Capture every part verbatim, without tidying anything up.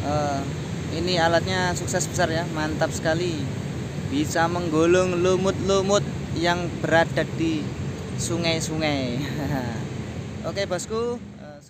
Eh, ini alatnya sukses besar ya, mantap sekali. Bisa menggulung lumut-lumut yang berada di sungai-sungai. Oke bosku. eh,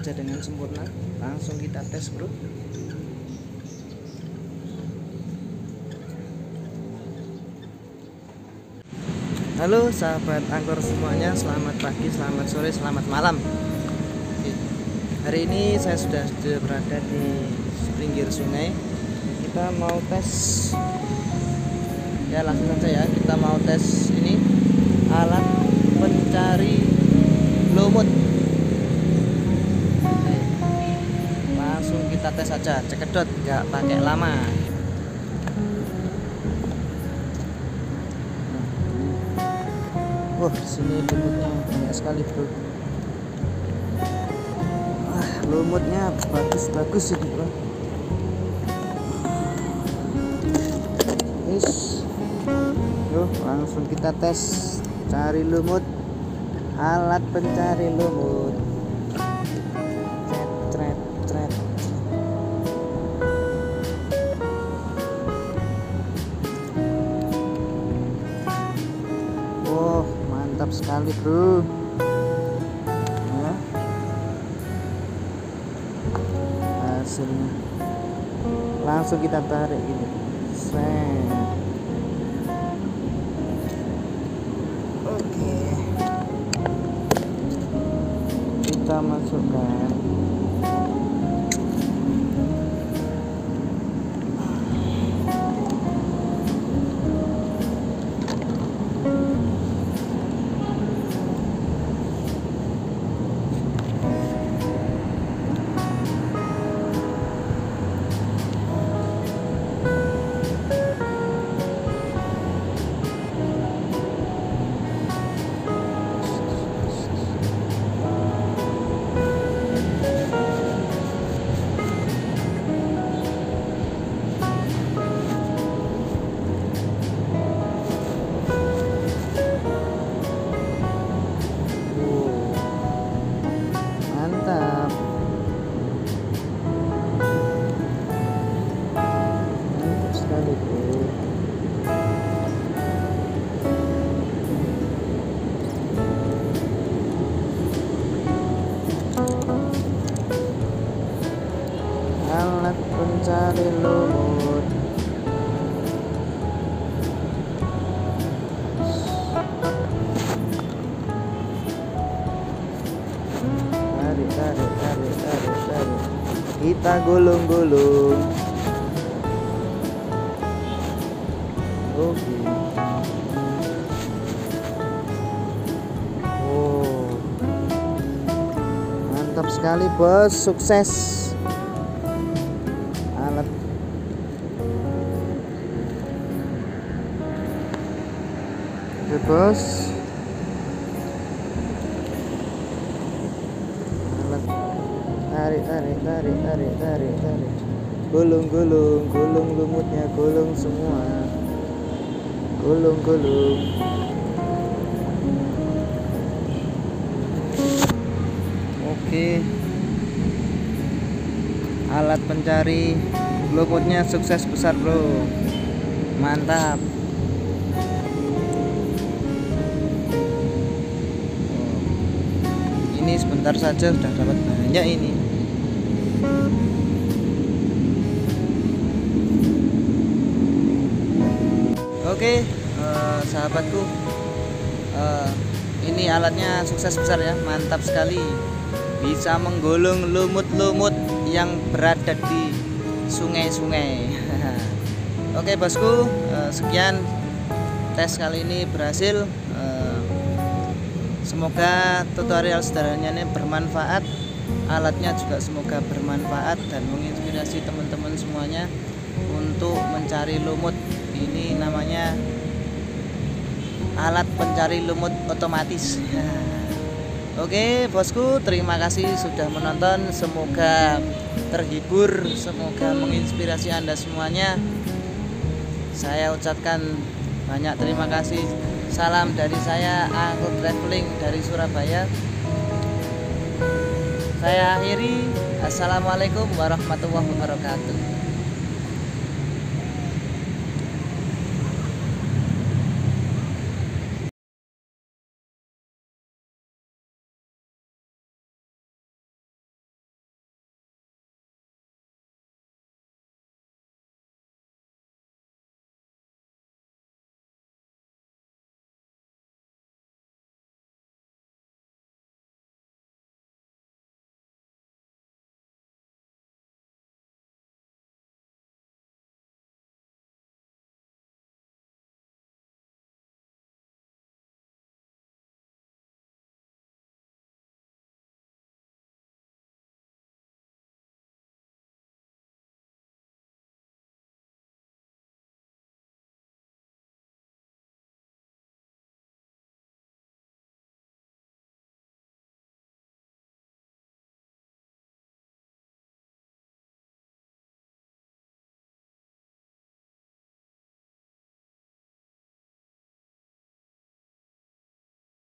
bekerja dengan sempurna. Langsung kita tes, bro. Halo sahabat angkor semuanya, selamat pagi, selamat sore, selamat malam. Oke. Hari ini saya sudah berada di pinggir sungai. Kita mau tes, ya langsung saja ya, kita mau tes ini alat pencari lumut. Oke. Langsung kita tes saja, cekedot, nggak pakai lama. Wah, sini lumutnya banyak sekali, bro. Ah, lumutnya bagus-bagus ini, bro. Is, yuk langsung kita tes cari lumut, alat pencari lumut. Cret, cret, cret. Wow, mantap sekali, bro. Ya. Hasilnya langsung kita tarik gitu. Set. Oke, kita masukkan. Alat pencari lumut. Tarik, tarik, tarik, tarik, tarik. Kita gulung-gulung. Oke. Oh, mantap sekali, bos. Sukses. Alat oke, bos. Alat tarik, tarik, tarik, tarik, tarik, tarik. Gulung, gulung, gulung lumutnya, gulung semua. Gulung, gulung. Oke. Alat pencari lumutnya sukses besar, bro. Mantap. Ini sebentar saja sudah dapat banyak ini. Oke, eh, sahabatku, eh, ini alatnya sukses besar ya, mantap sekali. Bisa menggulung lumut-lumut yang berada di sungai-sungai. Oke, bosku, eh, sekian tes kali ini berhasil. Eh, semoga tutorial sederhananya ini bermanfaat, alatnya juga semoga bermanfaat dan menginspirasi teman-teman semuanya untuk mencari lumut. Ini namanya alat pencari lumut otomatis. Oke, bosku, terima kasih sudah menonton. Semoga terhibur, semoga menginspirasi Anda semuanya. Saya ucapkan banyak terima kasih. Salam dari saya, aku traveling dari Surabaya. Saya akhiri. Assalamualaikum warahmatullahi wabarakatuh.